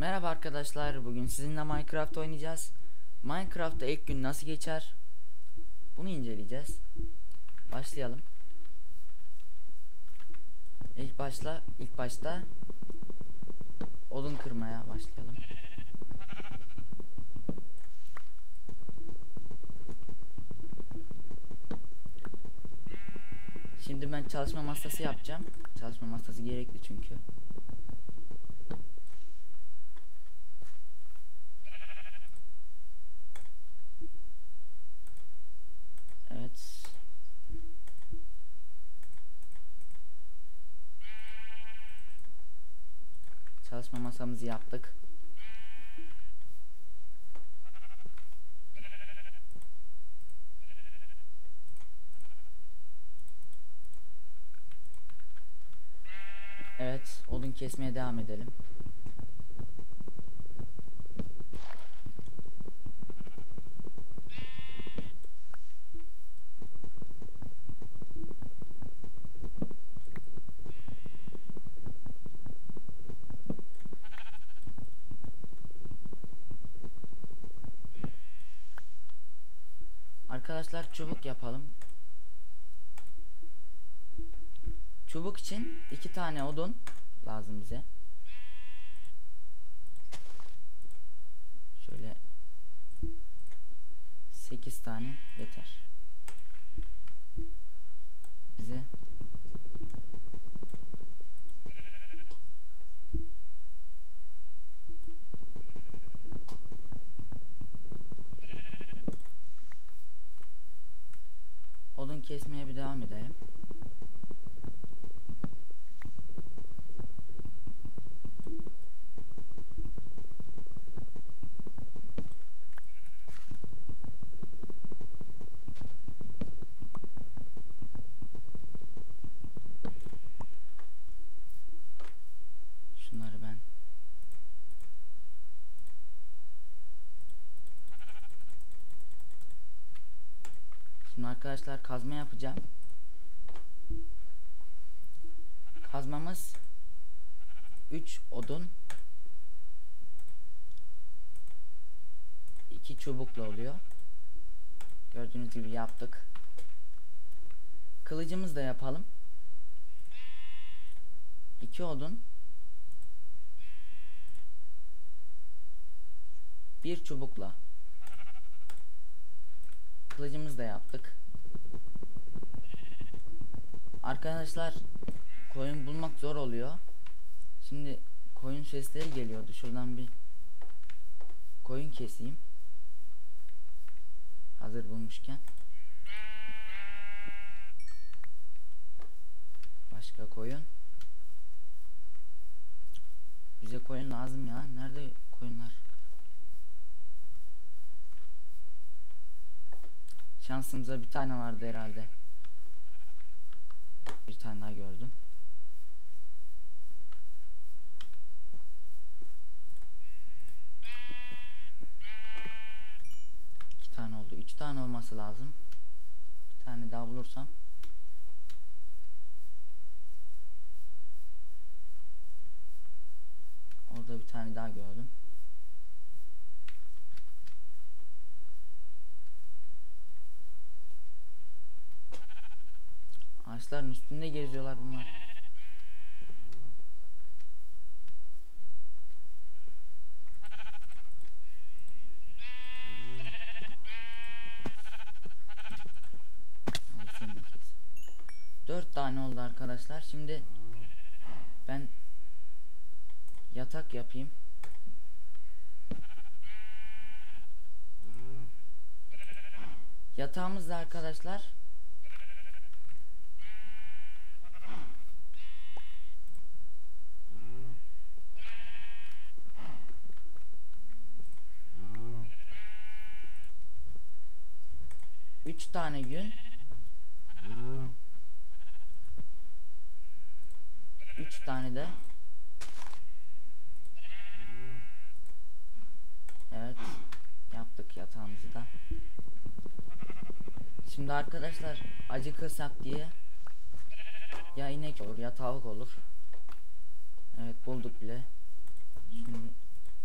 Merhaba arkadaşlar, bugün sizinle Minecraft oynayacağız. Minecraft'ta ilk gün nasıl geçer? Bunu inceleyeceğiz. Başlayalım. İlk başta odun kırmaya başlayalım. Şimdi ben çalışma masası yapacağım. Çalışma masası gerekli çünkü. Evet. Çalışma masamızı yaptık. Evet, odun kesmeye devam edelim. Arkadaşlar çubuk yapalım. Çubuk için 2 tane odun lazım bize. Şöyle 8 tane yeter bize. Odun kesmeye bir devam edelim. Şunları ben Şimdi arkadaşlar kazma yapacağım. Kazmamız 3 odun 2 çubukla oluyor. Gördüğünüz gibi yaptık. Kılıcımızı da yapalım. 2 odun 1 çubukla kılıcımızı da yaptık. Arkadaşlar koyun bulmak zor oluyor. Şimdi koyun sesleri geliyordu. Şuradan bir koyun keseyim. Hazır bulmuşken. Başka koyun. Bize koyun lazım ya. Nerede koyunlar? Şansımıza bir tane vardı herhalde. Bir tane daha gördüm. İki tane oldu. 3 tane olması lazım. Bir tane daha bulursam. Orada bir tane daha gördüm. Ağaçların üstünde geziyorlar bunlar. Dört tane oldu arkadaşlar. Şimdi ben yatak yapayım. Yatağımız da arkadaşlar 3 tane yün, 3 tane de evet, yaptık yatağımızı da. Şimdi arkadaşlar acıkırsak diye ya inek olur ya tavuk olur. Evet, bulduk bile. Şunu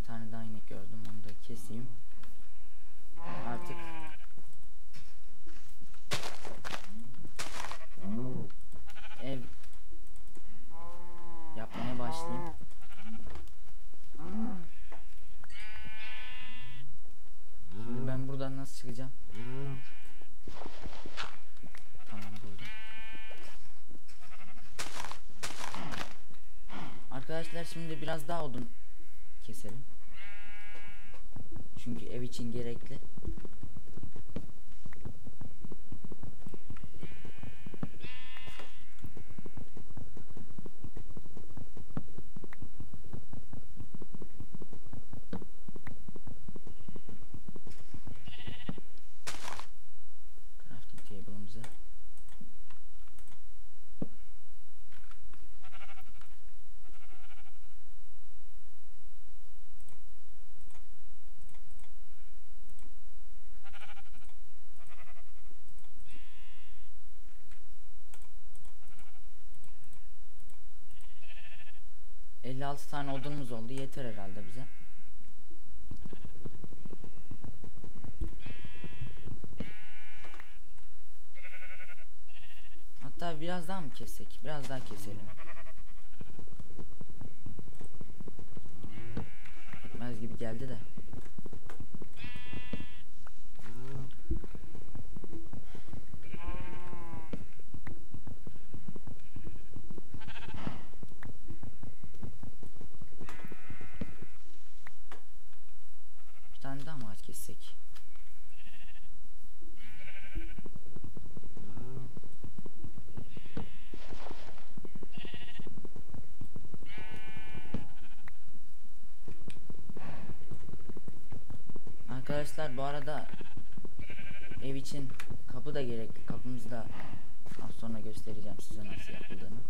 tane daha inek gördüm, onu da keseyim. Artık ev yapmaya başlayayım. Şimdi ben buradan nasıl çıkacağım? Tamam, buldum. Arkadaşlar şimdi biraz daha odun keselim. Çünkü ev için gerekli. Crafting table'ımızı. ...56 tane odunumuz oldu. Yeter herhalde bize. Hatta biraz daha mı kessek? Biraz daha keselim. Bitmez gibi geldi de. Bir tane daha mı ağaç kessek? Arkadaşlar bu arada ev için kapı da gerekli. Kapımızı da az sonra göstereceğim size nasıl yapıldığını.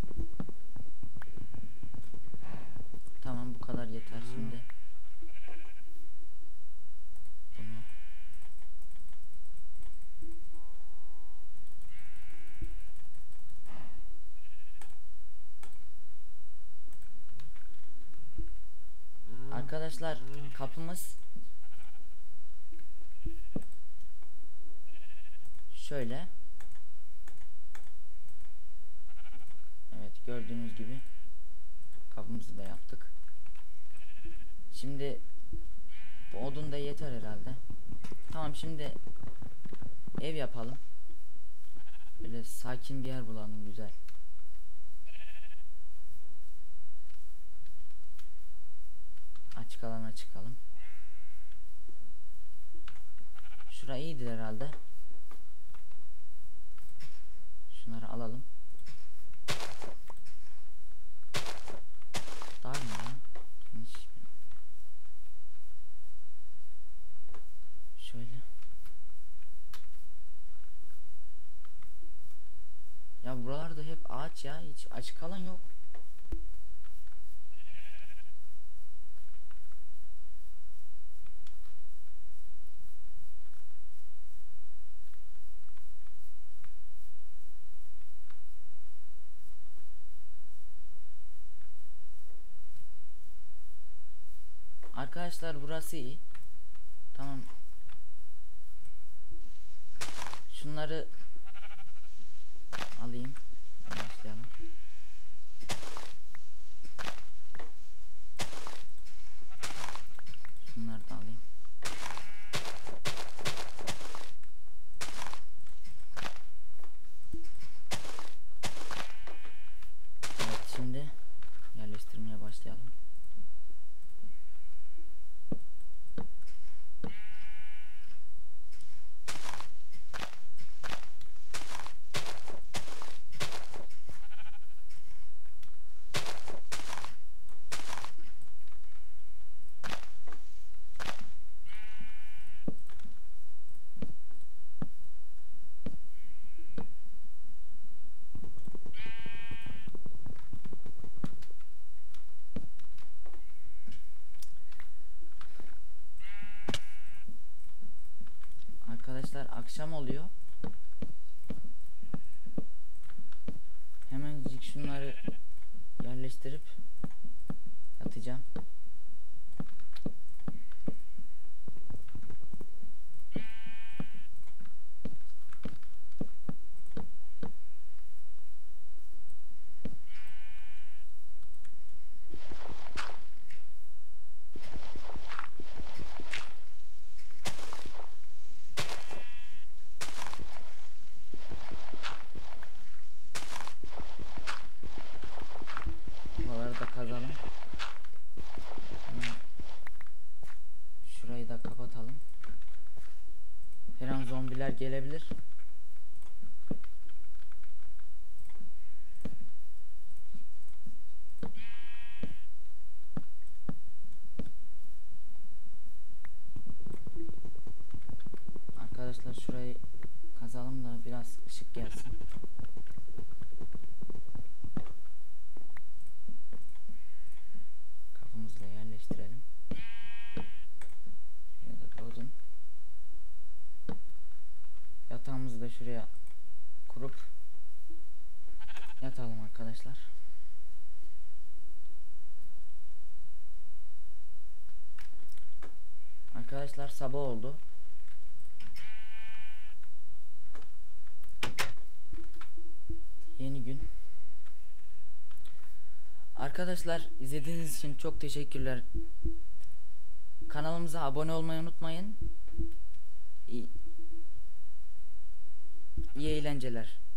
Tamam, bu kadar yeter şimdi. Bunu arkadaşlar kapımız şöyle. Evet, gördüğünüz gibi kapımızı da yaptık. Şimdi bu odun da yeter herhalde. Tamam, şimdi ev yapalım. Böyle sakin bir yer bulalım, güzel. Açık alana çıkalım. Şura iyidir herhalde. Şunları alalım. Dar mı ya? Şöyle. Ya buralarda hep ağaç ya. Hiç açık alan yok. Arkadaşlar burası iyi. Tamam. Şunları alayım. Başlayalım. Şunları da alayım. Evet, şimdi yerleştirmeye başlayalım. Arkadaşlar akşam oluyor. Hemencik şunları yerleştirip yatacağım. da kapatalım. Her an zombiler gelebilir. Arkadaşlar şurayı kazalım da biraz ışık gelsin. Kapımızla yerleştirelim. Şuraya da koydum. Yatağımızı da şuraya kurup yatalım arkadaşlar. Arkadaşlar sabah oldu. Yeni gün. Arkadaşlar izlediğiniz için çok teşekkürler. Kanalımıza abone olmayı unutmayın. İyi eğlenceler.